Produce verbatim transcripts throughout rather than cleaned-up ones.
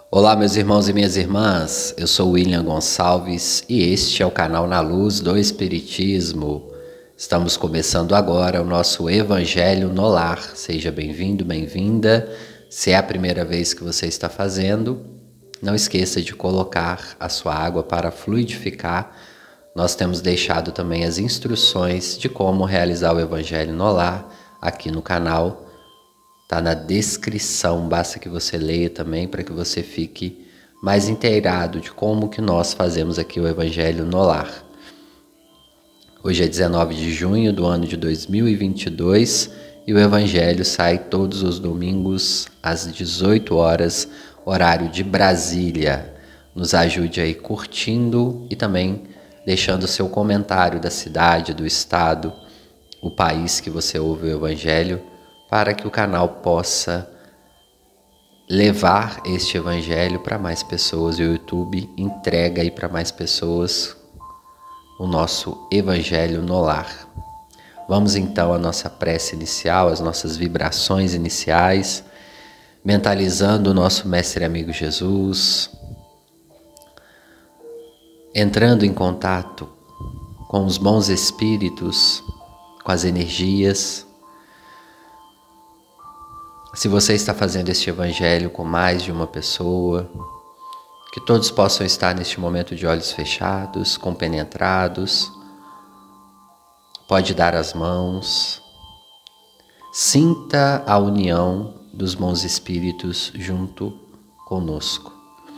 Olá, meus irmãos e minhas irmãs, eu sou William Gonçalves e este é o canal Na Luz do Espiritismo. Estamos começando agora o nosso Evangelho no Lar. Seja bem-vindo, bem-vinda. Se é a primeira vez que você está fazendo, não esqueça de colocar a sua água para fluidificar. Nós temos deixado também as instruções de como realizar o Evangelho no Lar aqui no canal. Está na descrição, basta que você leia também para que você fique mais inteirado de como que nós fazemos aqui o Evangelho no Lar. Hoje é dezenove de junho do ano de dois mil e vinte e dois e o Evangelho sai todos os domingos às dezoito horas, horário de Brasília. Nos ajude aí curtindo e também deixando seu comentário da cidade, do estado, o país que você ouve o Evangelho, para que o canal possa levar este Evangelho para mais pessoas. E o YouTube entrega aí para mais pessoas o nosso Evangelho no Lar. Vamos então à nossa prece inicial, às nossas vibrações iniciais, mentalizando o nosso Mestre Amigo Jesus, entrando em contato com os bons espíritos, com as energias. Se você está fazendo este Evangelho com mais de uma pessoa, que todos possam estar neste momento de olhos fechados, compenetrados. Pode dar as mãos. Sinta a união dos bons espíritos junto conosco.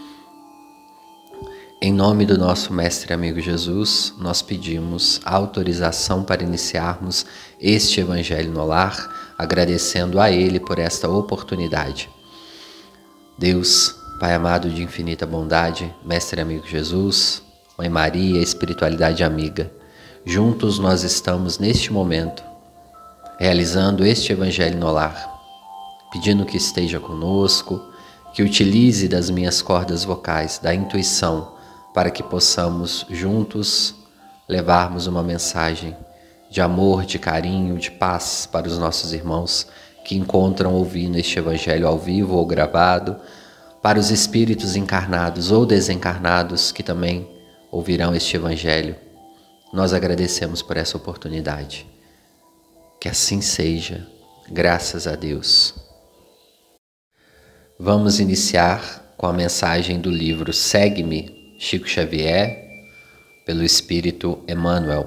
Em nome do nosso Mestre Amigo Jesus, nós pedimos autorização para iniciarmos este Evangelho no Lar, agradecendo a Ele por esta oportunidade. Deus, Pai amado de infinita bondade, Mestre Amigo Jesus, Mãe Maria, Espiritualidade Amiga, juntos nós estamos neste momento, realizando este Evangelho no Lar, pedindo que esteja conosco, que utilize das minhas cordas vocais, da intuição, para que possamos juntos levarmos uma mensagem de amor, de carinho, de paz para os nossos irmãos que encontram ouvindo este Evangelho ao vivo ou gravado, para os espíritos encarnados ou desencarnados que também ouvirão este Evangelho. Nós agradecemos por essa oportunidade. Que assim seja, graças a Deus. Vamos iniciar com a mensagem do livro Segue-me, Chico Xavier, pelo Espírito Emmanuel.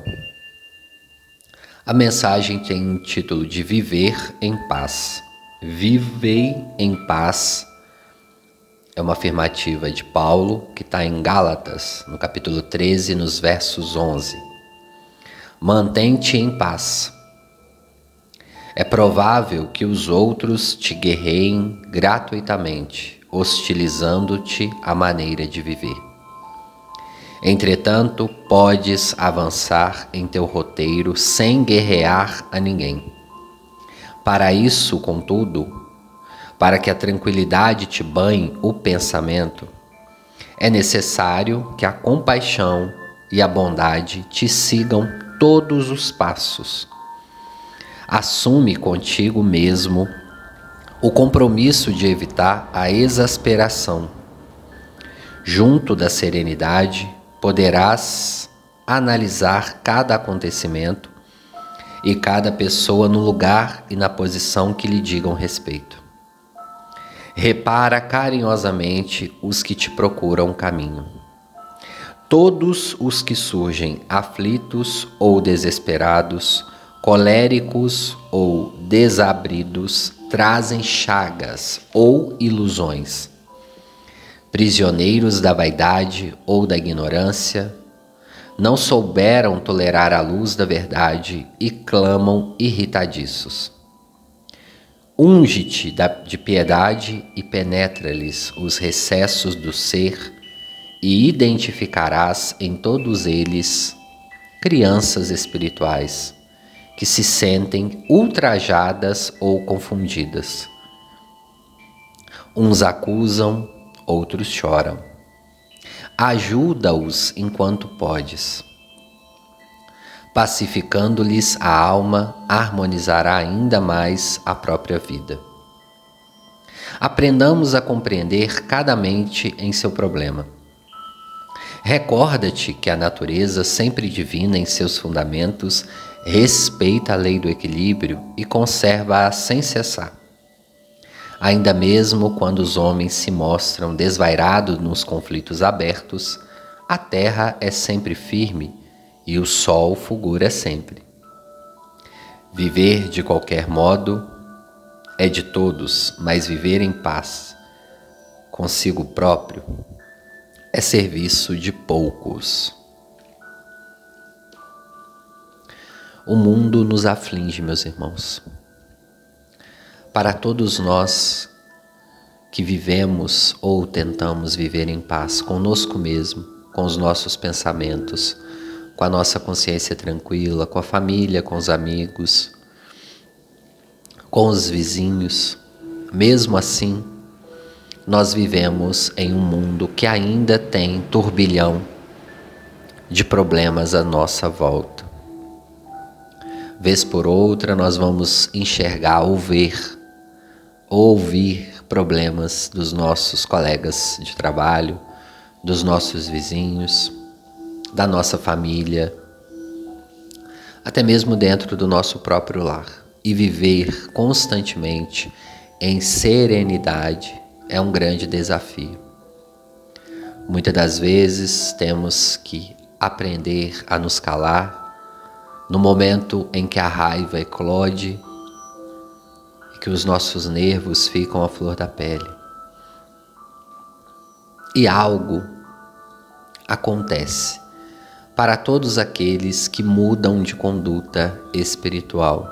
A mensagem tem o título de Viver em Paz. Vivei em paz é uma afirmativa de Paulo, que está em Gálatas, no capítulo treze, nos versos onze. Mantém-te em paz. É provável que os outros te guerreiem gratuitamente, hostilizando-te a maneira de viver. Entretanto, podes avançar em teu roteiro sem guerrear a ninguém. Para isso, contudo, para que a tranquilidade te banhe o pensamento, é necessário que a compaixão e a bondade te sigam todos os passos. Assume contigo mesmo o compromisso de evitar a exasperação. Junto da serenidade, poderás analisar cada acontecimento e cada pessoa no lugar e na posição que lhe digam respeito. Repara carinhosamente os que te procuram caminho. Todos os que surgem aflitos ou desesperados, coléricos ou desabridos, trazem chagas ou ilusões. Prisioneiros da vaidade ou da ignorância, não souberam tolerar a luz da verdade e clamam irritadiços. Unge-te de piedade e penetra-lhes os recessos do ser e identificarás em todos eles crianças espirituais que se sentem ultrajadas ou confundidas. Uns acusam, outros choram. Ajuda-os enquanto podes. Pacificando-lhes a alma, harmonizará ainda mais a própria vida. Aprendamos a compreender cada mente em seu problema. Recorda-te que a natureza, sempre divina em seus fundamentos, respeita a lei do equilíbrio e conserva-a sem cessar. Ainda mesmo quando os homens se mostram desvairados nos conflitos abertos, a terra é sempre firme e o sol fulgura sempre. Viver de qualquer modo é de todos, mas viver em paz consigo próprio é serviço de poucos. O mundo nos aflige, meus irmãos. Para todos nós que vivemos ou tentamos viver em paz conosco mesmo, com os nossos pensamentos, com a nossa consciência tranquila, com a família, com os amigos, com os vizinhos, mesmo assim, nós vivemos em um mundo que ainda tem turbilhão de problemas à nossa volta. Vez por outra, nós vamos enxergar ou ver, ou ouvir problemas dos nossos colegas de trabalho, dos nossos vizinhos, da nossa família, até mesmo dentro do nosso próprio lar. E viver constantemente em serenidade é um grande desafio. Muitas das vezes temos que aprender a nos calar no momento em que a raiva eclode e que os nossos nervos ficam à flor da pele. E algo acontece para todos aqueles que mudam de conduta espiritual.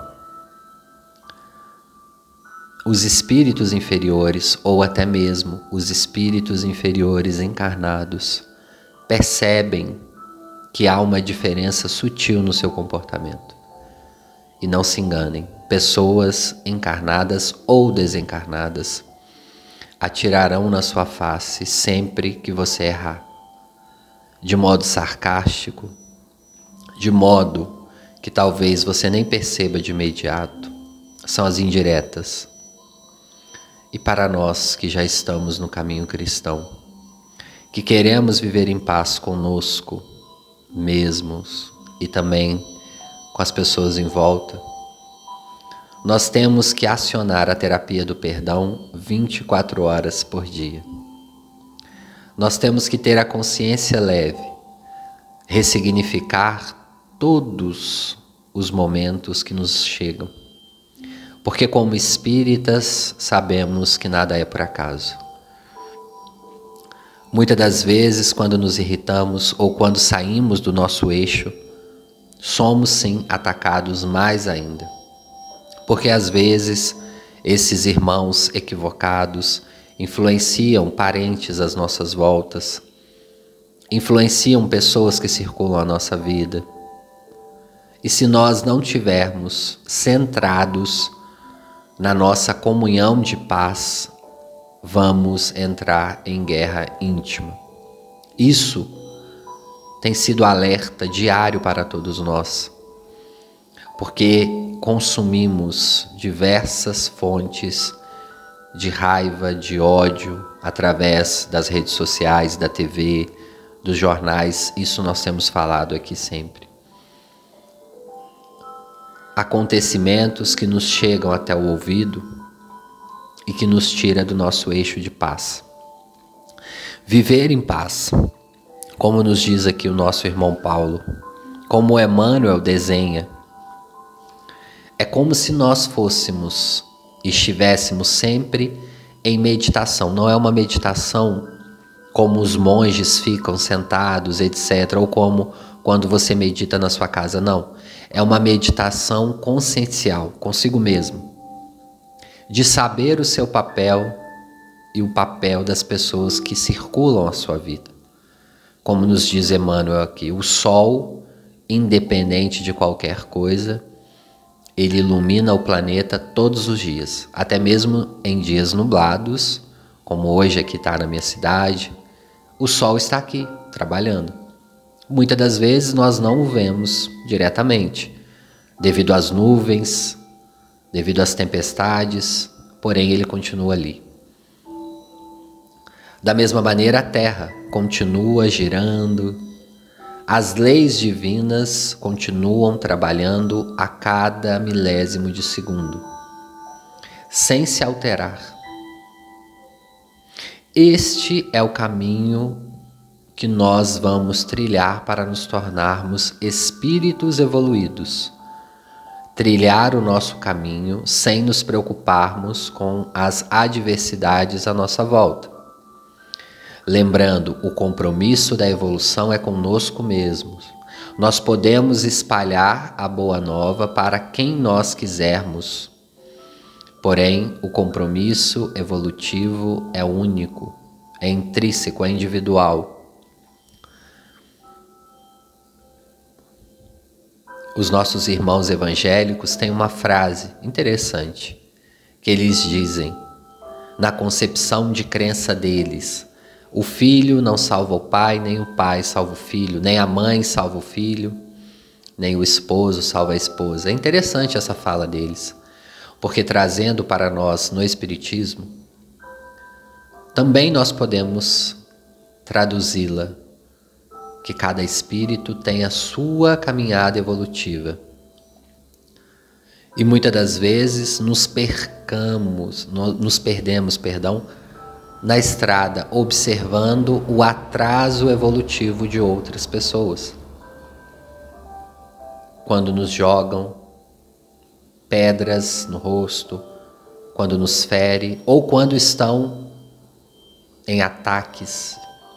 Os espíritos inferiores, ou até mesmo os espíritos inferiores encarnados, percebem que há uma diferença sutil no seu comportamento. E não se enganem, pessoas encarnadas ou desencarnadas atirarão na sua face sempre que você errar, de modo sarcástico, de modo que talvez você nem perceba de imediato. São as indiretas. E para nós que já estamos no caminho cristão, que queremos viver em paz conosco mesmos e também com as pessoas em volta, nós temos que acionar a terapia do perdão vinte e quatro horas por dia. Nós temos que ter a consciência leve, ressignificar todos os momentos que nos chegam. Porque como espíritas sabemos que nada é por acaso. Muitas das vezes, quando nos irritamos ou quando saímos do nosso eixo, somos sim atacados mais ainda. Porque às vezes esses irmãos equivocados influenciam parentes às nossas voltas, influenciam pessoas que circulam a nossa vida. E se nós não tivermos centrados na nossa comunhão de paz, vamos entrar em guerra íntima. Isso tem sido alerta diário para todos nós, porque consumimos diversas fontes de raiva, de ódio, através das redes sociais, da T V, dos jornais. Isso nós temos falado aqui sempre. Acontecimentos que nos chegam até o ouvido e que nos tira do nosso eixo de paz. Viver em paz, como nos diz aqui o nosso irmão Paulo, como Emmanuel desenha, é como se nós fôssemos e estivéssemos sempre em meditação. Não é uma meditação como os monges ficam sentados, etcétera, ou como quando você medita na sua casa, não. É uma meditação consciencial, consigo mesmo, de saber o seu papel e o papel das pessoas que circulam a sua vida. Como nos diz Emmanuel aqui, o sol, independente de qualquer coisa, ele ilumina o planeta todos os dias, até mesmo em dias nublados, como hoje aqui está na minha cidade, o sol está aqui, trabalhando. Muitas das vezes nós não o vemos diretamente, devido às nuvens, devido às tempestades, porém ele continua ali. Da mesma maneira, a Terra continua girando, as leis divinas continuam trabalhando a cada milésimo de segundo, sem se alterar. Este é o caminho que nós vamos trilhar para nos tornarmos espíritos evoluídos. Trilhar o nosso caminho sem nos preocuparmos com as adversidades à nossa volta. Lembrando, o compromisso da evolução é conosco mesmos. Nós podemos espalhar a boa nova para quem nós quisermos. Porém, o compromisso evolutivo é único, é intrínseco, é individual. Os nossos irmãos evangélicos têm uma frase interessante, que eles dizem, na concepção de crença deles: o filho não salva o pai, nem o pai salva o filho, nem a mãe salva o filho, nem o esposo salva a esposa. É interessante essa fala deles, porque trazendo para nós no Espiritismo, também nós podemos traduzi-la, que cada espírito tem a sua caminhada evolutiva. E muitas das vezes nos percamos, nos perdemos, perdão, na estrada, observando o atraso evolutivo de outras pessoas. Quando nos jogam pedras no rosto, quando nos ferem, ou quando estão em ataques.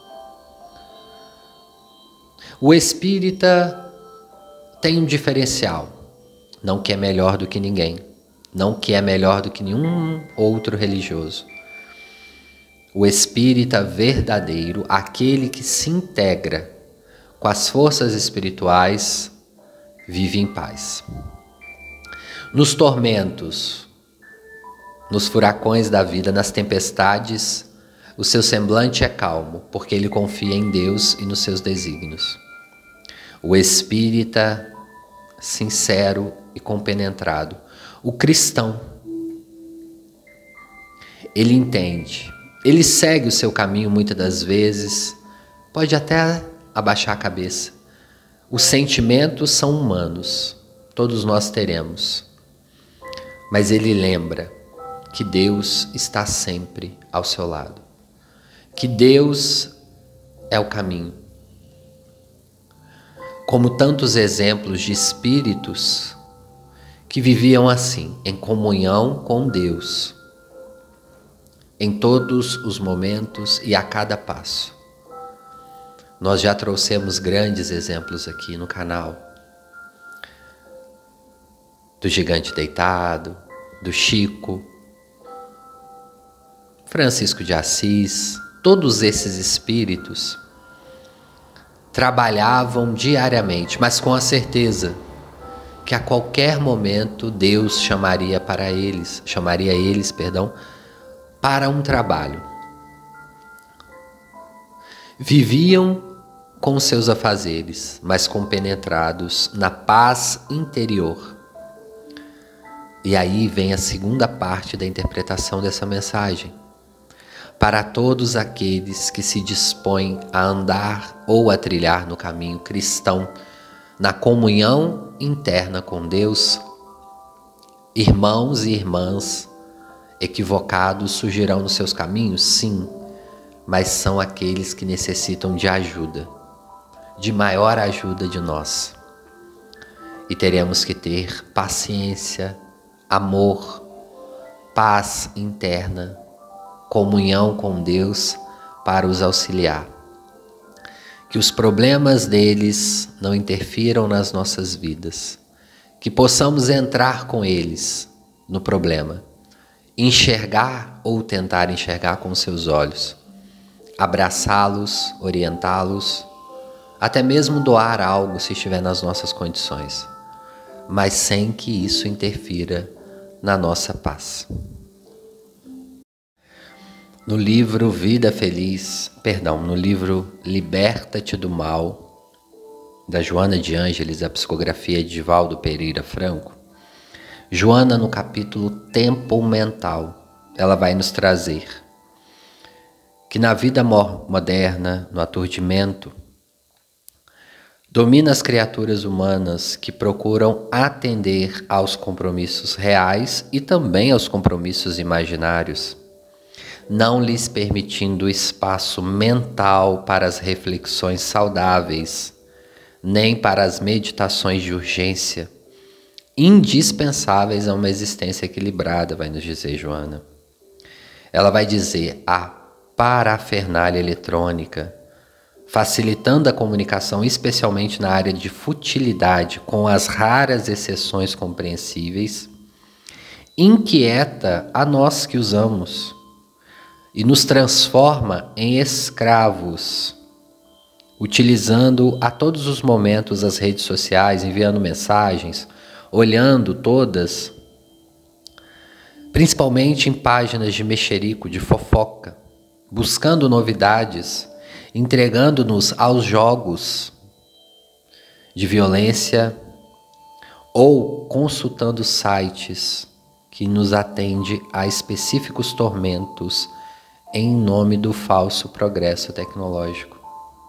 O espírita tem um diferencial, não que é melhor do que ninguém, não que é melhor do que nenhum outro religioso. O espírita verdadeiro, aquele que se integra com as forças espirituais, vive em paz. Nos tormentos, nos furacões da vida, nas tempestades, o seu semblante é calmo, porque ele confia em Deus e nos seus desígnios. O espírita sincero e compenetrado, o cristão, ele entende, ele segue o seu caminho muitas das vezes, pode até abaixar a cabeça. Os sentimentos são humanos, todos nós teremos, mas ele lembra que Deus está sempre ao seu lado, que Deus é o caminho. Como tantos exemplos de espíritos que viviam assim, em comunhão com Deus, em todos os momentos e a cada passo. Nós já trouxemos grandes exemplos aqui no canal, do Gigante Deitado, do Chico, Francisco de Assis. Todos esses espíritos trabalhavam diariamente, mas com a certeza que a qualquer momento Deus chamaria para eles, chamaria eles, perdão, para um trabalho. Viviam com seus afazeres, mas compenetrados na paz interior. E aí vem a segunda parte da interpretação dessa mensagem. Para todos aqueles que se dispõem a andar ou a trilhar no caminho cristão, na comunhão interna com Deus, irmãos e irmãs equivocados surgirão nos seus caminhos, sim, mas são aqueles que necessitam de ajuda, de maior ajuda de nós. E teremos que ter paciência, amor, paz interna, comunhão com Deus para os auxiliar. Que os problemas deles não interfiram nas nossas vidas. Que possamos entrar com eles no problema, enxergar ou tentar enxergar com seus olhos, abraçá-los, orientá-los, até mesmo doar algo se estiver nas nossas condições, mas sem que isso interfira na nossa paz. No livro Vida Feliz, perdão, no livro Liberta-te do Mal, da Joana de Ângeles, a psicografia de Divaldo Pereira Franco, Joana, no capítulo Tempo Mental, ela vai nos trazer que na vida moderna, no aturdimento, domina as criaturas humanas que procuram atender aos compromissos reais e também aos compromissos imaginários, não lhes permitindo espaço mental para as reflexões saudáveis, nem para as meditações de urgência, indispensáveis a uma existência equilibrada, vai nos dizer Joana. Ela vai dizer a parafernália eletrônica, facilitando a comunicação, especialmente na área de futilidade, com as raras exceções compreensíveis, inquieta a nós que usamos e nos transforma em escravos, utilizando a todos os momentos as redes sociais, enviando mensagens, olhando todas, principalmente em páginas de mexerico, de fofoca, buscando novidades, entregando-nos aos jogos de violência ou consultando sites que nos atendem a específicos tormentos em nome do falso progresso tecnológico.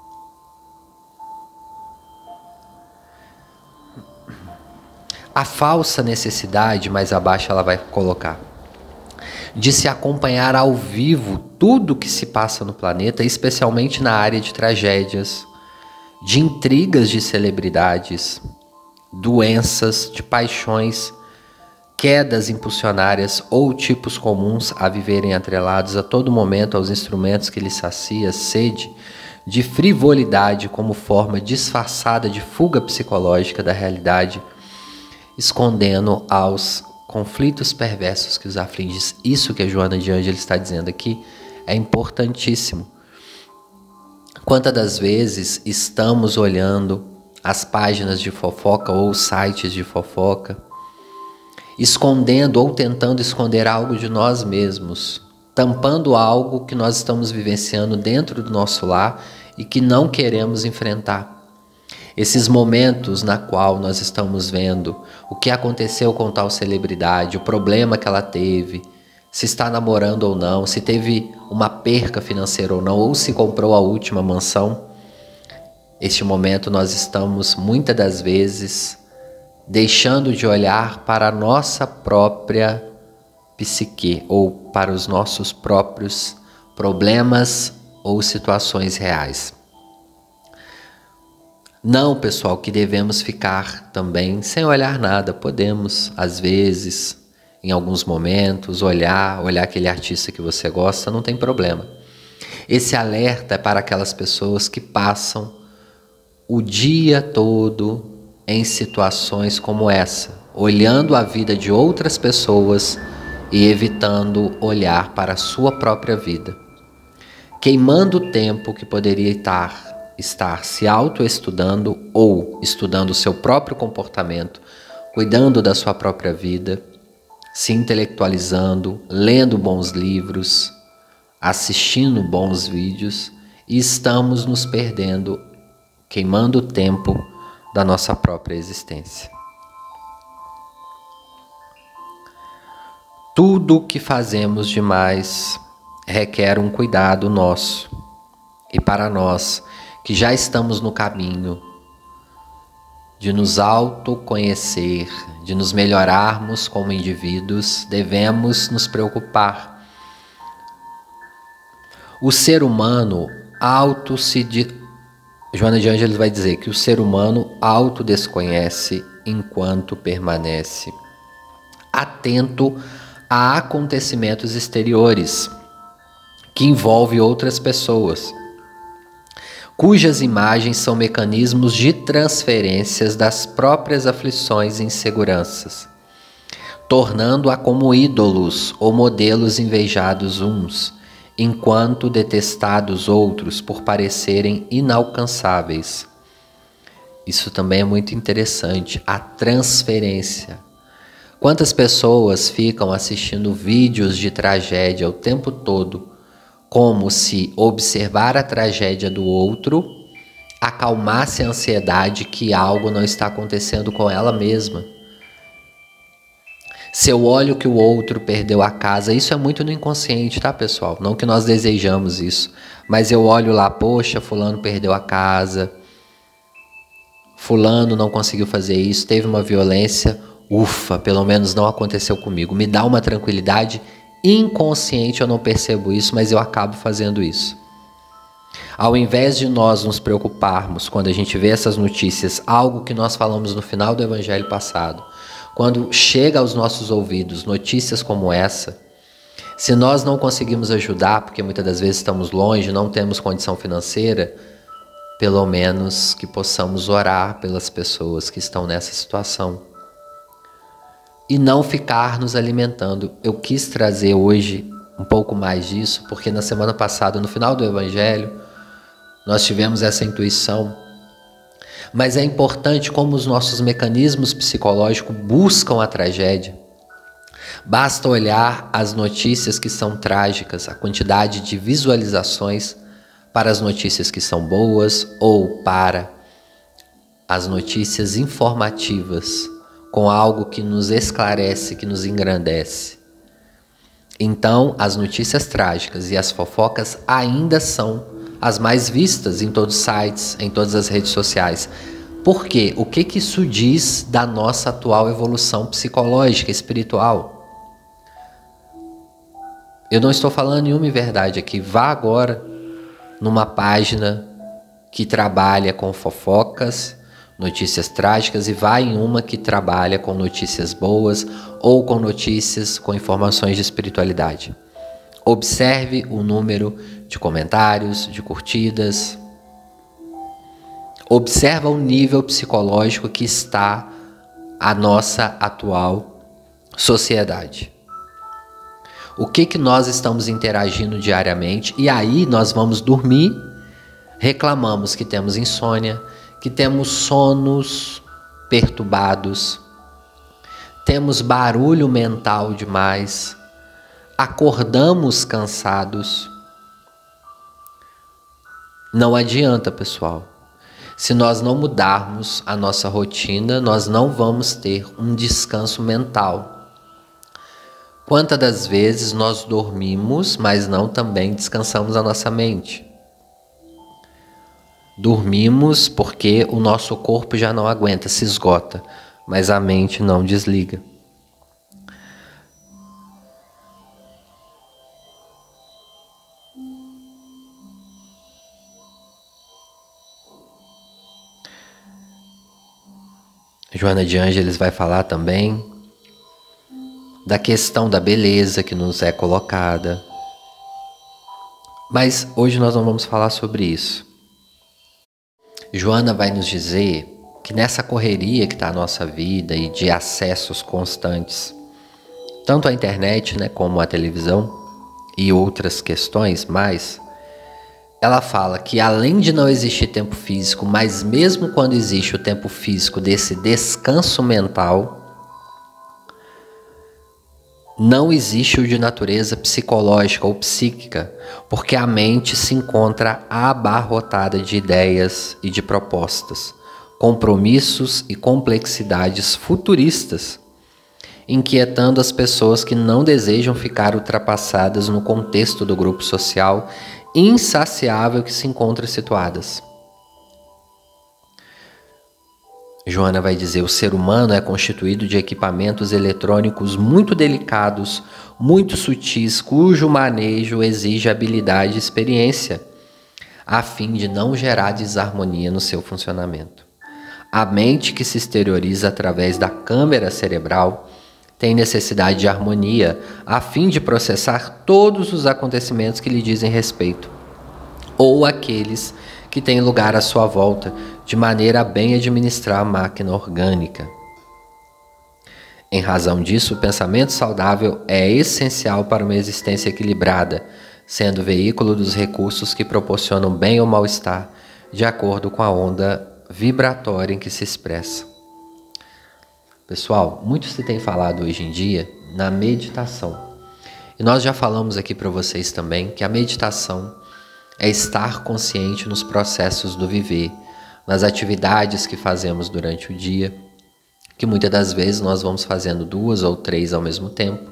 A falsa necessidade, mais abaixo ela vai colocar, de se acompanhar ao vivo tudo o que se passa no planeta, especialmente na área de tragédias, de intrigas de celebridades, doenças, de paixões, quedas impulsionárias ou tipos comuns a viverem atrelados a todo momento aos instrumentos que lhes sacia sede de frivolidade como forma disfarçada de fuga psicológica da realidade, escondendo aos conflitos perversos que os afligem. Isso que a Joana de Ângeles está dizendo aqui é importantíssimo. Quantas das vezes estamos olhando as páginas de fofoca ou sites de fofoca, escondendo ou tentando esconder algo de nós mesmos, tampando algo que nós estamos vivenciando dentro do nosso lar e que não queremos enfrentar. Esses momentos na qual nós estamos vendo o que aconteceu com tal celebridade, o problema que ela teve, se está namorando ou não, se teve uma perca financeira ou não, ou se comprou a última mansão. Este momento nós estamos muitas das vezes deixando de olhar para a nossa própria psique ou para os nossos próprios problemas ou situações reais. Não, pessoal, que devemos ficar também sem olhar nada. Podemos, às vezes, em alguns momentos, olhar, olhar aquele artista que você gosta, não tem problema. Esse alerta é para aquelas pessoas que passam o dia todo em situações como essa, olhando a vida de outras pessoas e evitando olhar para a sua própria vida, queimando o tempo que poderia estar estar se autoestudando ou estudando o seu próprio comportamento, cuidando da sua própria vida, se intelectualizando, lendo bons livros, assistindo bons vídeos, e estamos nos perdendo, queimando o tempo da nossa própria existência. Tudo que fazemos demais requer um cuidado nosso, e para nós que já estamos no caminho de nos autoconhecer, de nos melhorarmos como indivíduos, devemos nos preocupar. O ser humano auto se... De... Joana de Ângeles vai dizer que o ser humano autodesconhece enquanto permanece atento a acontecimentos exteriores que envolvem outras pessoas, cujas imagens são mecanismos de transferências das próprias aflições e inseguranças, tornando-a como ídolos ou modelos invejados uns, enquanto detestados outros por parecerem inalcançáveis. Isso também é muito interessante, a transferência. Quantas pessoas ficam assistindo vídeos de tragédia o tempo todo, como se observar a tragédia do outro acalmasse a ansiedade que algo não está acontecendo com ela mesma. Se eu olho que o outro perdeu a casa, isso é muito no inconsciente, tá, pessoal? Não que nós desejamos isso, mas eu olho lá, poxa, fulano perdeu a casa, fulano não conseguiu fazer isso, teve uma violência, ufa, pelo menos não aconteceu comigo. Me dá uma tranquilidade inconsciente, eu não percebo isso, mas eu acabo fazendo isso. Ao invés de nós nos preocuparmos quando a gente vê essas notícias, algo que nós falamos no final do evangelho passado, quando chega aos nossos ouvidos notícias como essa, se nós não conseguimos ajudar, porque muitas das vezes estamos longe, não temos condição financeira, pelo menos que possamos orar pelas pessoas que estão nessa situação. E não ficar nos alimentando. Eu quis trazer hoje um pouco mais disso, porque na semana passada, no final do evangelho, nós tivemos essa intuição. Mas é importante como os nossos mecanismos psicológicos buscam a tragédia. Basta olhar as notícias que são trágicas, a quantidade de visualizações para as notícias que são boas ou para as notícias informativas, com algo que nos esclarece, que nos engrandece. Então, as notícias trágicas e as fofocas ainda são as mais vistas em todos os sites, em todas as redes sociais. Por quê? O que que isso diz da nossa atual evolução psicológica, espiritual? Eu não estou falando nenhuma verdade aqui. Vá agora numa página que trabalha com fofocas, notícias trágicas, e vá em uma que trabalha com notícias boas ou com notícias com informações de espiritualidade. Observe o número de comentários, de curtidas. Observa o nível psicológico que está a nossa atual sociedade. O que que nós estamos interagindo diariamente? E aí nós vamos dormir, reclamamos que temos insônia, que temos sonos perturbados, temos barulho mental demais, acordamos cansados. Não adianta, pessoal. Se nós não mudarmos a nossa rotina, nós não vamos ter um descanso mental. Quantas das vezes nós dormimos, mas não também descansamos a nossa mente? Dormimos porque o nosso corpo já não aguenta, se esgota, mas a mente não desliga. Joana de Ângeles vai falar também da questão da beleza que nos é colocada. Mas hoje nós não vamos falar sobre isso. Joana vai nos dizer que nessa correria que está a nossa vida e de acessos constantes, tanto à internet, né, como à televisão e outras questões mais, ela fala que além de não existir tempo físico, mas mesmo quando existe o tempo físico desse descanso mental, não existe o de natureza psicológica ou psíquica, porque a mente se encontra abarrotada de ideias e de propostas, compromissos e complexidades futuristas, inquietando as pessoas que não desejam ficar ultrapassadas no contexto do grupo social insaciável que se encontra situadas. Joana vai dizer: o ser humano é constituído de equipamentos eletrônicos muito delicados, muito sutis, cujo manejo exige habilidade e experiência, a fim de não gerar desarmonia no seu funcionamento. A mente, que se exterioriza através da câmara cerebral, tem necessidade de harmonia, a fim de processar todos os acontecimentos que lhe dizem respeito, ou aqueles que têm lugar à sua volta, de maneira a bem administrar a máquina orgânica. Em razão disso, o pensamento saudável é essencial para uma existência equilibrada, sendo veículo dos recursos que proporcionam bem ou mal-estar, de acordo com a onda vibratória em que se expressa. Pessoal, muito se tem falado hoje em dia na meditação. E nós já falamos aqui para vocês também que a meditação é estar consciente nos processos do viver, nas atividades que fazemos durante o dia, que muitas das vezes nós vamos fazendo duas ou três ao mesmo tempo.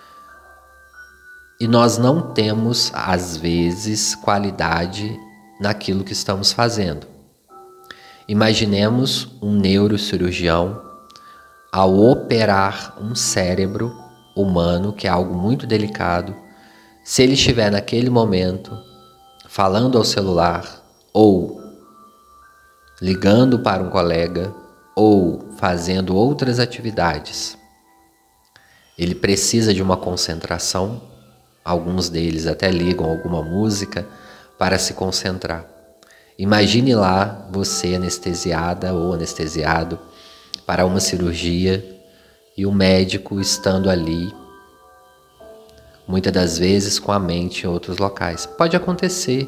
E nós não temos, às vezes, qualidade naquilo que estamos fazendo. Imaginemos um neurocirurgião ao operar um cérebro humano, que é algo muito delicado. Se ele estiver naquele momento falando ao celular, ou ligando para um colega, ou fazendo outras atividades, ele precisa de uma concentração. Alguns deles até ligam alguma música para se concentrar. Imagine lá você anestesiada ou anestesiado para uma cirurgia e o médico estando ali, muitas das vezes com a mente em outros locais. Pode acontecer,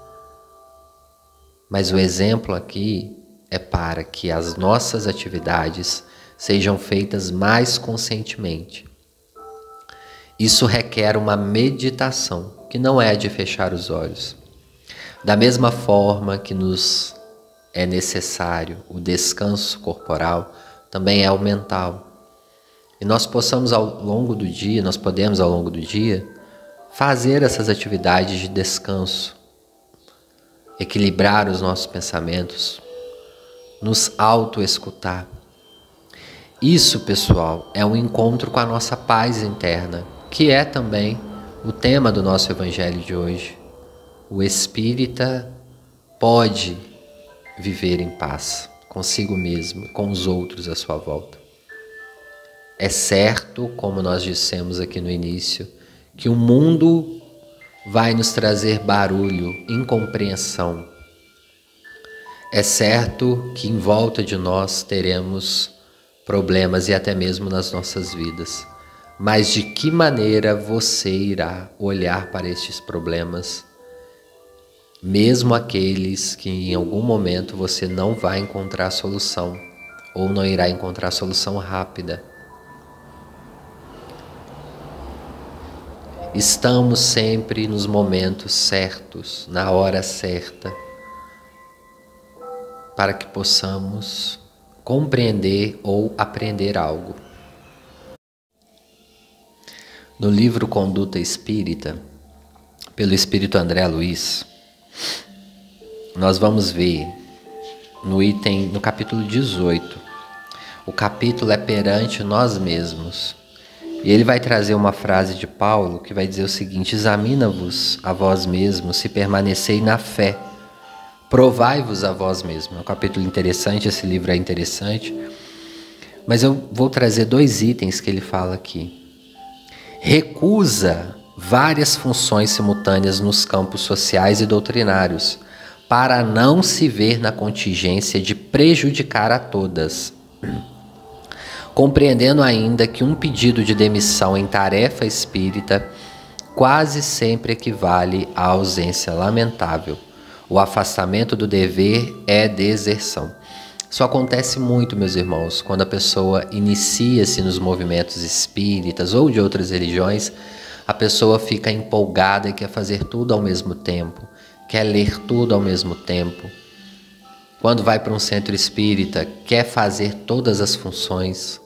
mas o exemplo aqui é para que as nossas atividades sejam feitas mais conscientemente. Isso requer uma meditação, que não é a de fechar os olhos. Da mesma forma que nos é necessário o descanso corporal, também é o mental. E nós possamos ao longo do dia, nós podemos ao longo do dia, fazer essas atividades de descanso, equilibrar os nossos pensamentos, nos auto-escutar. Isso, pessoal, é um encontro com a nossa paz interna, que é também o tema do nosso evangelho de hoje. O espírita pode viver em paz consigo mesmo, com os outros à sua volta. É certo, como nós dissemos aqui no início, que o mundo vai nos trazer barulho, incompreensão. É certo que em volta de nós teremos problemas e até mesmo nas nossas vidas. Mas de que maneira você irá olhar para estes problemas, mesmo aqueles que em algum momento você não vai encontrar solução ou não irá encontrar solução rápida? Estamos sempre nos momentos certos, na hora certa, para que possamos compreender ou aprender algo. No livro Conduta Espírita, pelo Espírito André Luiz, nós vamos ver no item, no capítulo dezoito, o capítulo é perante nós mesmos. E ele vai trazer uma frase de Paulo que vai dizer o seguinte: examina-vos a vós mesmos se permanecei na fé, provai-vos a vós mesmos. É um capítulo interessante, esse livro é interessante, mas eu vou trazer dois itens que ele fala aqui. Recusa várias funções simultâneas nos campos sociais e doutrinários, para não se ver na contingência de prejudicar a todas. Compreendendo ainda que um pedido de demissão em tarefa espírita quase sempre equivale à ausência lamentável. O afastamento do dever é deserção. Isso acontece muito, meus irmãos, quando a pessoa inicia-se nos movimentos espíritas ou de outras religiões, a pessoa fica empolgada e quer fazer tudo ao mesmo tempo, quer ler tudo ao mesmo tempo. Quando vai para um centro espírita, quer fazer todas as funções.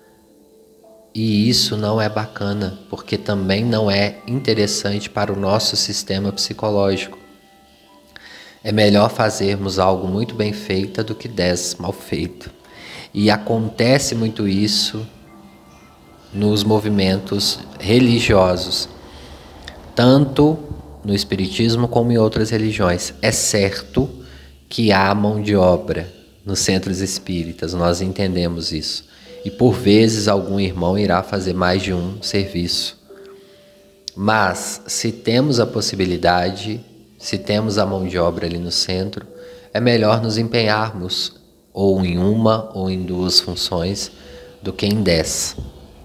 E isso não é bacana, porque também não é interessante para o nosso sistema psicológico. É melhor fazermos algo muito bem feito do que dez mal feito. E acontece muito isso nos movimentos religiosos, tanto no espiritismo como em outras religiões. É certo que há mão de obra nos centros espíritas, nós entendemos isso. E por vezes algum irmão irá fazer mais de um serviço. Mas se temos a possibilidade, se temos a mão de obra ali no centro, é melhor nos empenharmos ou em uma ou em duas funções do que em dez.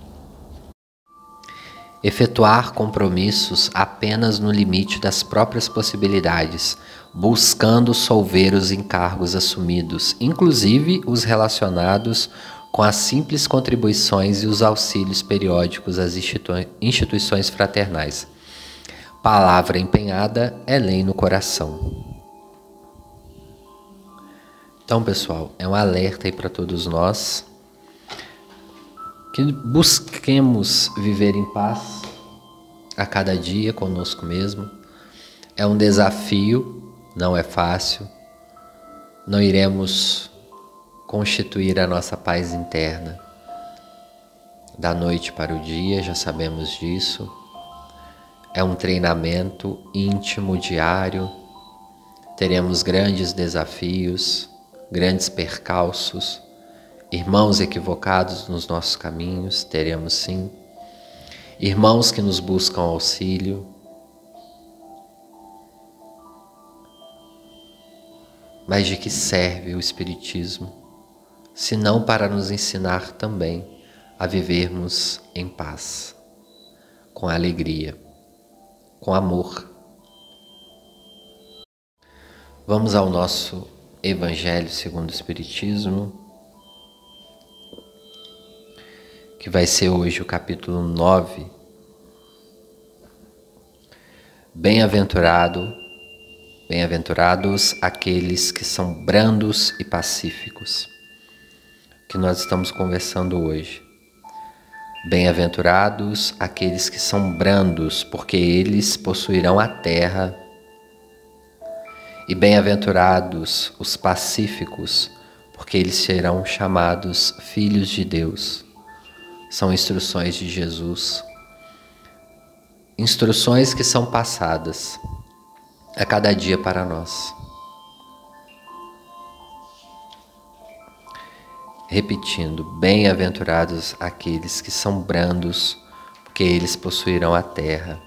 Efetuar compromissos apenas no limite das próprias possibilidades, buscando solver os encargos assumidos, inclusive os relacionados com as simples contribuições e os auxílios periódicos às institui- instituições fraternais. Palavra empenhada é lei no coração. Então, pessoal, é um alerta aí para todos nós. que busquemos viver em paz a cada dia conosco mesmo. É um desafio, não é fácil. Não iremos constituir a nossa paz interna da noite para o dia, já sabemos disso. É um treinamento íntimo, diário. Teremos grandes desafios, grandes percalços, irmãos equivocados nos nossos caminhos, teremos sim. Irmãos que nos buscam auxílio. Mas de que serve o Espiritismo, se não para nos ensinar também a vivermos em paz, com alegria, com amor? Vamos ao nosso Evangelho segundo o Espiritismo, que vai ser hoje o capítulo nove. Bem-aventurado, bem-aventurados aqueles que são brandos e pacíficos, que nós estamos conversando hoje. Bem-aventurados aqueles que são brandos, porque eles possuirão a terra. E bem-aventurados os pacíficos, porque eles serão chamados filhos de Deus. São instruções de Jesus. Instruções que são passadas a cada dia para nós. Repetindo, bem-aventurados aqueles que são brandos, porque eles possuirão a terra.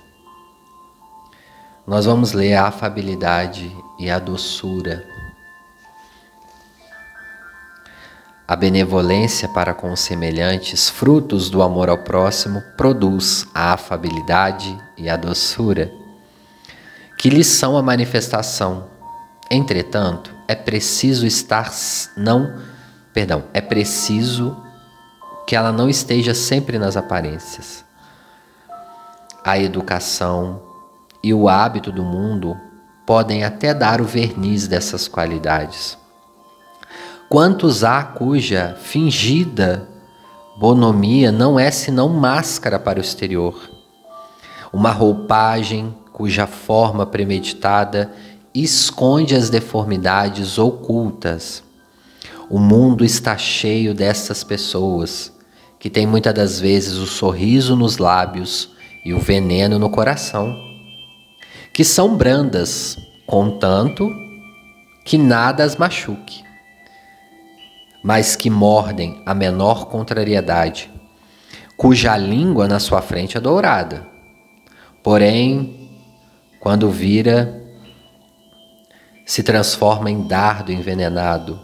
Nós vamos ler a afabilidade e a doçura. A benevolência para com os semelhantes, frutos do amor ao próximo, produz a afabilidade e a doçura, que lhes são a manifestação. Entretanto, é preciso estar não, perdão, é preciso que ela não esteja sempre nas aparências. A educação e o hábito do mundo podem até dar o verniz dessas qualidades. Quantos há cuja fingida bonomia não é senão máscara para o exterior, uma roupagem cuja forma premeditada esconde as deformidades ocultas. O mundo está cheio dessas pessoas, que têm muitas das vezes o sorriso nos lábios e o veneno no coração, que são brandas, contanto que nada as machuque, mas que mordem a menor contrariedade, cuja língua na sua frente é dourada. Porém, quando vira, se transforma em dardo envenenado.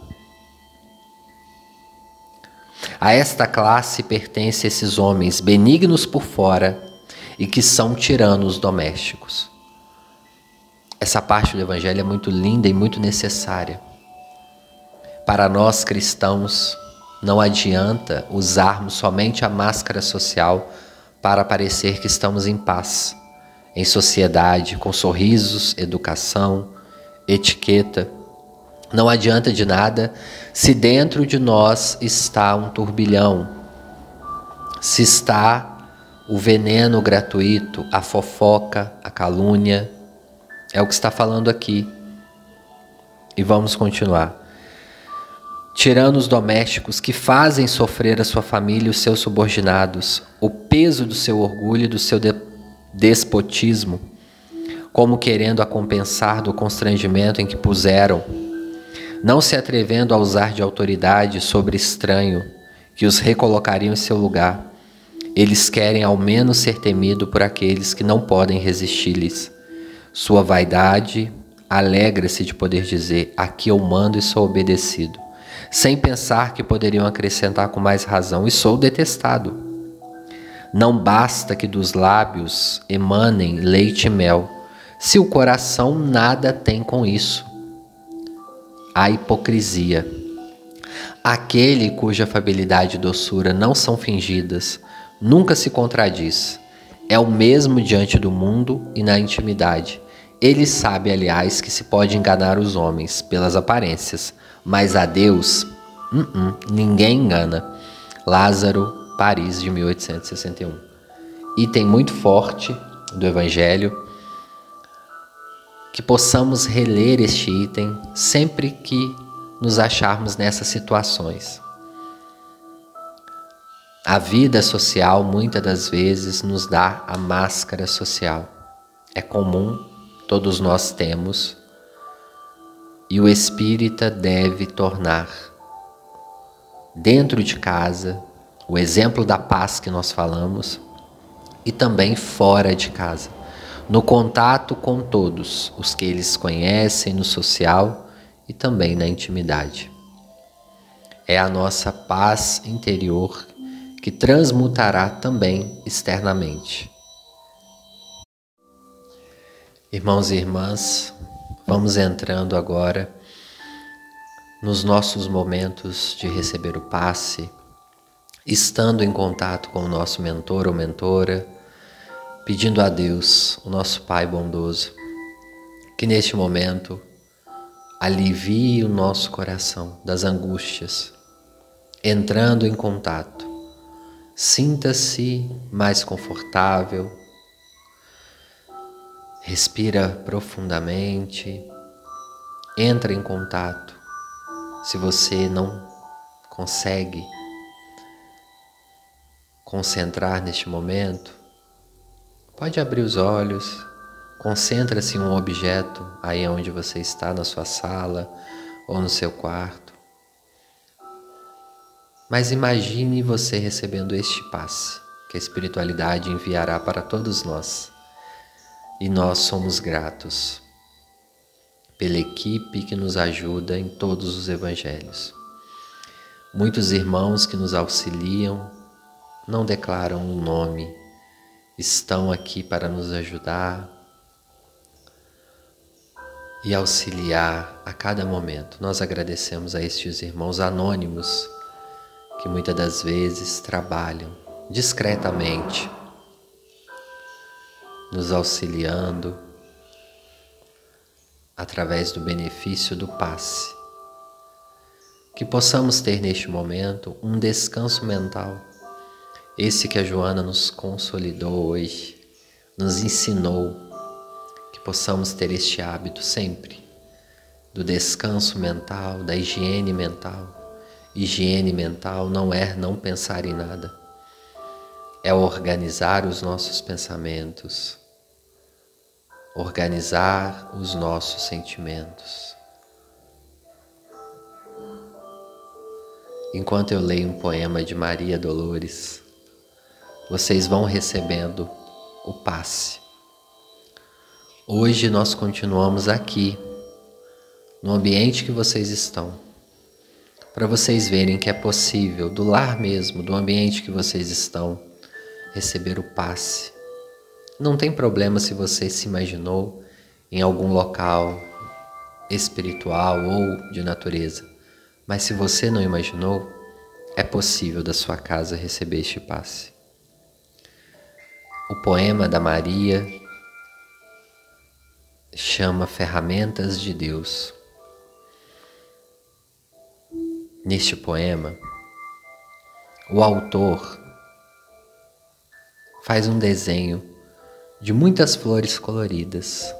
A esta classe pertencem esses homens benignos por fora e que são tiranos domésticos. Essa parte do Evangelho é muito linda e muito necessária. Para nós cristãos, não adianta usarmos somente a máscara social para parecer que estamos em paz, em sociedade, com sorrisos, educação, etiqueta. Não adianta de nada se dentro de nós está um turbilhão, se está o veneno gratuito, a fofoca, a calúnia. É o que está falando aqui. E vamos continuar. Tiranos domésticos que fazem sofrer a sua família e os seus subordinados, o peso do seu orgulho e do seu de despotismo, como querendo a compensar do constrangimento em que puseram, não se atrevendo a usar de autoridade sobre estranho, que os recolocariam em seu lugar. Eles querem ao menos ser temido por aqueles que não podem resistir-lhes. Sua vaidade alegra-se de poder dizer: aqui eu mando e sou obedecido, sem pensar que poderiam acrescentar com mais razão: e sou detestado. Não basta que dos lábios emanem leite e mel, se o coração nada tem com isso. A hipocrisia. Aquele cuja afabilidade e doçura não são fingidas, nunca se contradiz. É o mesmo diante do mundo e na intimidade. Ele sabe, aliás, que se pode enganar os homens pelas aparências, mas a Deus, uh -uh, ninguém engana. Lázaro Paris de mil oitocentos e sessenta e um. Item muito forte do Evangelho, que possamos reler este item sempre que nos acharmos nessas situações. A vida social muitas das vezes nos dá a máscara social. É comum, todos nós temos, e o espírita deve tornar dentro de casa o exemplo da paz que nós falamos e também fora de casa, no contato com todos os que eles conhecem no social e também na intimidade. É a nossa paz interior que transmutará também externamente. Irmãos e irmãs, vamos entrando agora nos nossos momentos de receber o passe, estando em contato com o nosso mentor ou mentora, pedindo a Deus, o nosso Pai bondoso, que neste momento alivie o nosso coração das angústias, entrando em contato. Sinta-se mais confortável, respira profundamente, entra em contato. Se você não consegue concentrar neste momento, pode abrir os olhos, concentra-se em um objeto aí onde você está, na sua sala ou no seu quarto. Mas imagine você recebendo este passe que a espiritualidade enviará para todos nós. E nós somos gratos pela equipe que nos ajuda em todos os evangelhos. Muitos irmãos que nos auxiliam não declaram o nome, estão aqui para nos ajudar e auxiliar a cada momento. Nós agradecemos a estes irmãos anônimos que muitas das vezes trabalham discretamente, nos auxiliando através do benefício do passe. Que possamos ter neste momento um descanso mental, esse que a Joana nos consolidou hoje, nos ensinou, que possamos ter este hábito sempre, do descanso mental, da higiene mental. Higiene mental não é não pensar em nada, é organizar os nossos pensamentos, organizar os nossos sentimentos. Enquanto eu leio um poema de Maria Dolores, vocês vão recebendo o passe. Hoje nós continuamos aqui, no ambiente que vocês estão, para vocês verem que é possível, do lar mesmo, do ambiente que vocês estão, receber o passe. Não tem problema se você se imaginou em algum local espiritual ou de natureza, mas se você não imaginou, é possível da sua casa receber este passe. O poema da Maria chama Ferramentas de Deus. Neste poema, o autor faz um desenho de muitas flores coloridas,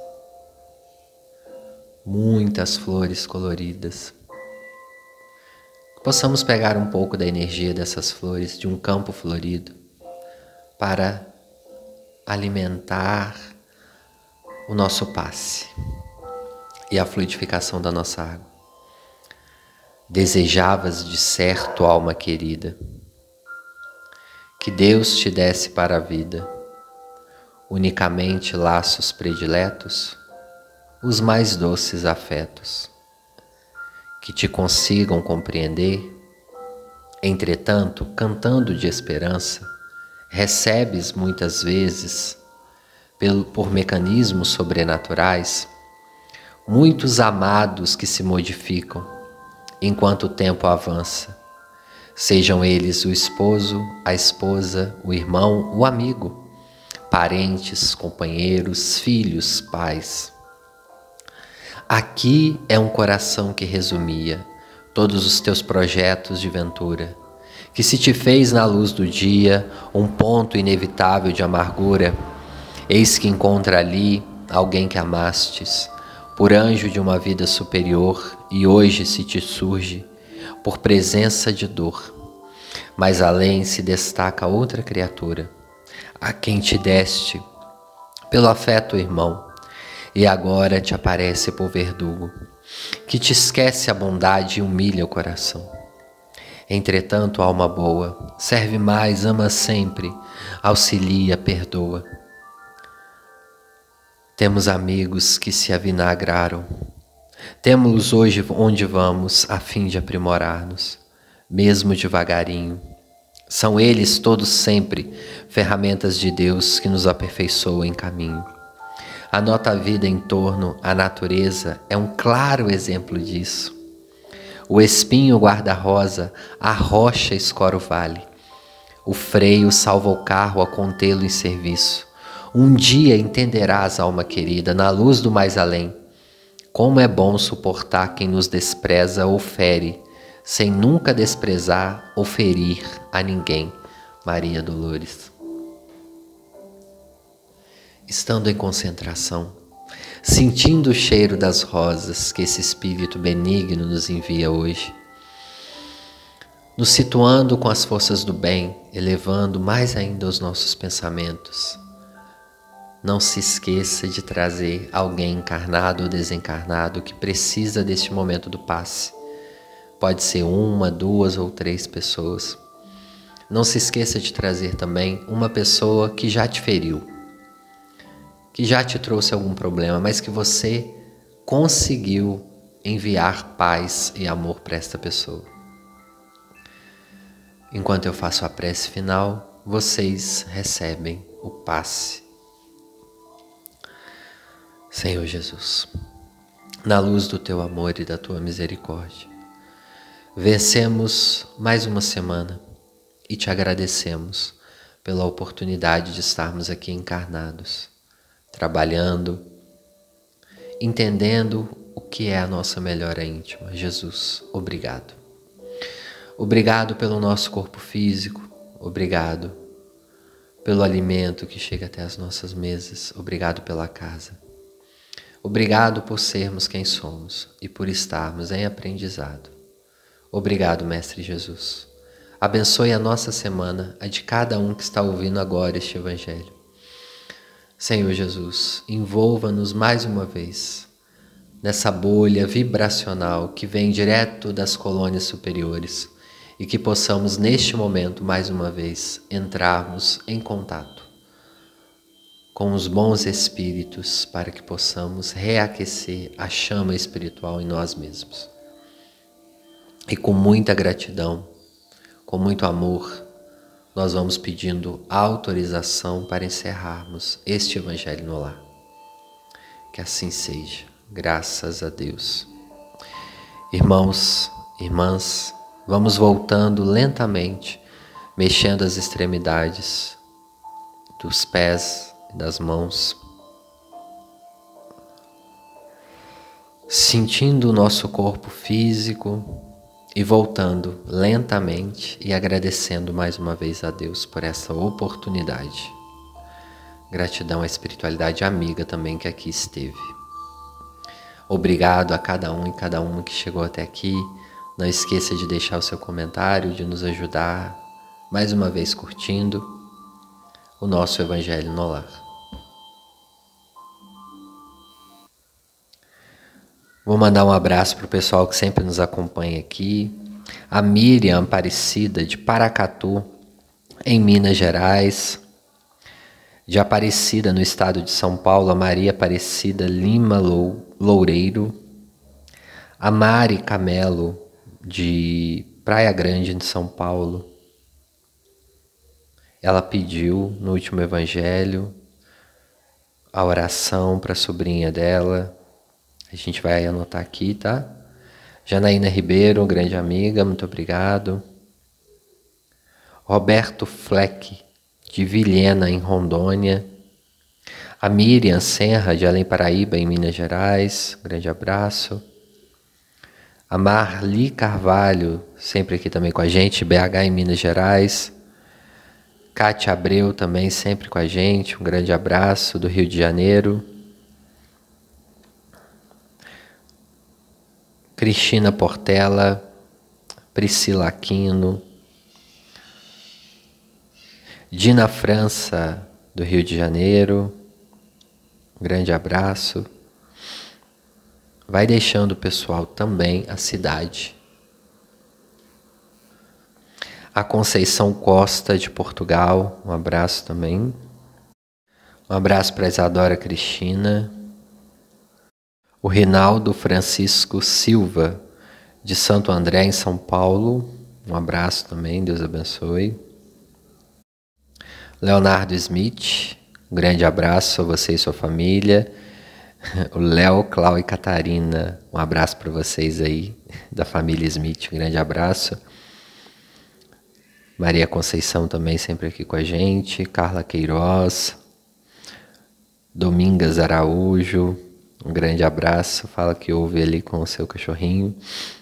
muitas flores coloridas. Possamos pegar um pouco da energia dessas flores, de um campo florido, para alimentar o nosso passe e a fluidificação da nossa água. Desejavas de certo, alma querida, que Deus te desse para a vida unicamente laços prediletos, os mais doces afetos, que te consigam compreender. Entretanto, cantando de esperança, recebes muitas vezes, pelo, por mecanismos sobrenaturais, muitos amados que se modificam enquanto o tempo avança, sejam eles o esposo, a esposa, o irmão, o amigo, parentes, companheiros, filhos, pais. Aqui é um coração que resumia todos os teus projetos de ventura, que se te fez na luz do dia um ponto inevitável de amargura, eis que encontra ali alguém que amastes, por anjo de uma vida superior, e hoje se te surge por presença de dor. Mas além se destaca outra criatura, a quem te deste pelo afeto irmão, e agora te aparece por verdugo, que te esquece a bondade e humilha o coração. Entretanto, alma boa, serve mais, ama sempre, auxilia, perdoa. Temos amigos que se avinagraram, temos-los hoje onde vamos, a fim de aprimorar-nos, mesmo devagarinho. São eles todos sempre ferramentas de Deus que nos aperfeiçoam em caminho. A nossa vida em torno à natureza é um claro exemplo disso. O espinho guarda a rosa, a rocha escora o vale. O freio salva o carro a contê-lo em serviço. Um dia entenderás, alma querida, na luz do mais além, como é bom suportar quem nos despreza ou fere, sem nunca desprezar ou ferir a ninguém. Maria Dolores. Estando em concentração, sentindo o cheiro das rosas que esse Espírito benigno nos envia hoje, nos situando com as forças do bem, elevando mais ainda os nossos pensamentos, não se esqueça de trazer alguém encarnado ou desencarnado que precisa deste momento do passe. Pode ser uma, duas ou três pessoas. Não se esqueça de trazer também uma pessoa que já te feriu, que já te trouxe algum problema, mas que você conseguiu enviar paz e amor para esta pessoa. Enquanto eu faço a prece final, vocês recebem o passe. Senhor Jesus, na luz do Teu amor e da Tua misericórdia, vencemos mais uma semana e Te agradecemos pela oportunidade de estarmos aqui encarnados, trabalhando, entendendo o que é a nossa melhora íntima. Jesus, obrigado. Obrigado pelo nosso corpo físico, obrigado pelo alimento que chega até as nossas mesas, obrigado pela casa. Obrigado por sermos quem somos e por estarmos em aprendizado. Obrigado, Mestre Jesus. Abençoe a nossa semana, a de cada um que está ouvindo agora este Evangelho. Senhor Jesus, envolva-nos mais uma vez nessa bolha vibracional que vem direto das colônias superiores e que possamos neste momento, mais uma vez, entrarmos em contato com os bons espíritos para que possamos reaquecer a chama espiritual em nós mesmos. E com muita gratidão, com muito amor, nós vamos pedindo autorização para encerrarmos este Evangelho no Lar. Que assim seja, graças a Deus. Irmãos, irmãs, vamos voltando lentamente, mexendo as extremidades dos pés e das mãos, sentindo o nosso corpo físico e voltando lentamente e agradecendo mais uma vez a Deus por essa oportunidade. Gratidão à espiritualidade amiga também que aqui esteve. Obrigado a cada um e cada uma que chegou até aqui. Não esqueça de deixar o seu comentário, de nos ajudar, mais uma vez curtindo o nosso Evangelho no Lar. Vou mandar um abraço para o pessoal que sempre nos acompanha aqui. A Miriam Aparecida de Paracatu, em Minas Gerais. De Aparecida, no estado de São Paulo, a Maria Aparecida Lima Loureiro. A Mari Camelo, de Praia Grande, de São Paulo. Ela pediu no último Evangelho a oração para a sobrinha dela. A gente vai anotar aqui, tá? Janaína Ribeiro, grande amiga, muito obrigado. Roberto Fleck, de Vilhena, em Rondônia. A Miriam Senra, de Além Paraíba, em Minas Gerais, grande abraço. A Marli Carvalho, sempre aqui também com a gente, B H em Minas Gerais. Cátia Abreu também sempre com a gente, um grande abraço do Rio de Janeiro. Cristina Portela, Priscila Aquino. Dina França, do Rio de Janeiro, um grande abraço. Vai deixando o pessoal também a cidade. A Conceição Costa, de Portugal, um abraço também. Um abraço para a Isadora Cristina. O Rinaldo Francisco Silva, de Santo André, em São Paulo, um abraço também, Deus abençoe. Leonardo Smith, um grande abraço a você e sua família. O Léo, Clau e Catarina, um abraço para vocês aí, da família Smith, um grande abraço. Maria Conceição também sempre aqui com a gente. Carla Queiroz. Domingas Araújo, um grande abraço. Fala que ouve ali com o seu cachorrinho.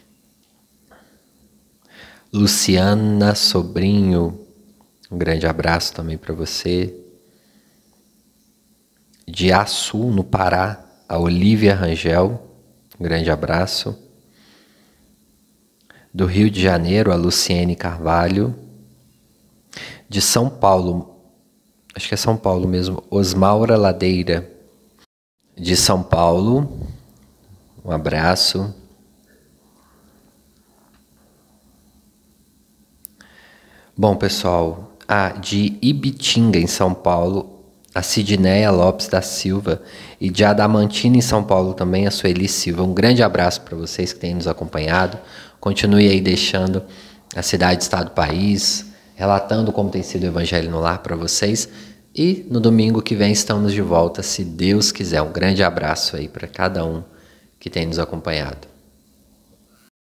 Luciana Sobrinho, um grande abraço também para você. De Açu, no Pará, a Olívia Rangel, um grande abraço. Do Rio de Janeiro, a Luciene Carvalho. De São Paulo, acho que é São Paulo mesmo, Osmaura Ladeira. De São Paulo, um abraço. Bom, pessoal, ah, de Ibitinga, em São Paulo, a Sidneia Lopes da Silva. E de Adamantina, em São Paulo, também a Sueli Silva. Um grande abraço para vocês que têm nos acompanhado. Continue aí deixando a cidade, estado, país, relatando como tem sido o Evangelho no Lar para vocês. E no domingo que vem estamos de volta, se Deus quiser. Um grande abraço aí para cada um que tem nos acompanhado.